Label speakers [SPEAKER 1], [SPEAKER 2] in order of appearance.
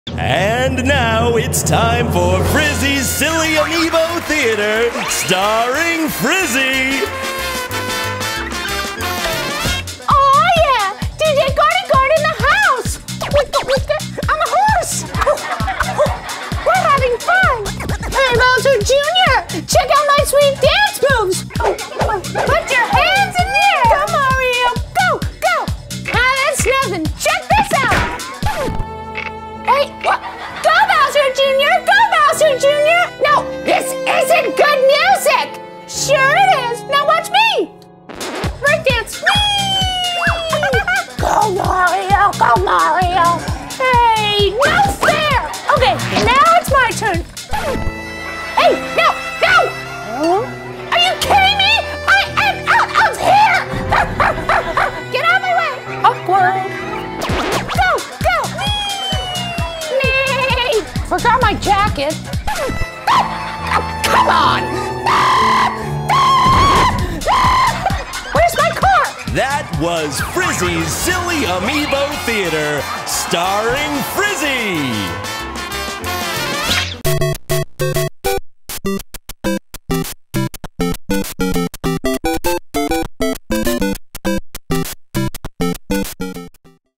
[SPEAKER 1] And now it's time for Frizzy's Silly Amiibo Theater, starring Frizzy.
[SPEAKER 2] Oh yeah, DJ Gardy in the house. I'm a horse. We're having fun. Hey Bowser Jr., check out my sweet dance moves. Put your hands in the air. Go Mario, go. Ah, that's nothing. Check this out. Hey, what? Go Bowser Jr., go Bowser Jr. No, this isn't good music. Sure it is. Now watch me. Breakdance. Go Mario, go Mario. Hey, no fair. Okay, now it's my turn. Hey, no. Are you kidding me? I am out of here. Get out of my way. Awkward. Go. Nee. Forgot my jacket. Come on. Where's my car?
[SPEAKER 1] That was Frizzy's Silly Amiibo Theater, starring Frizzy.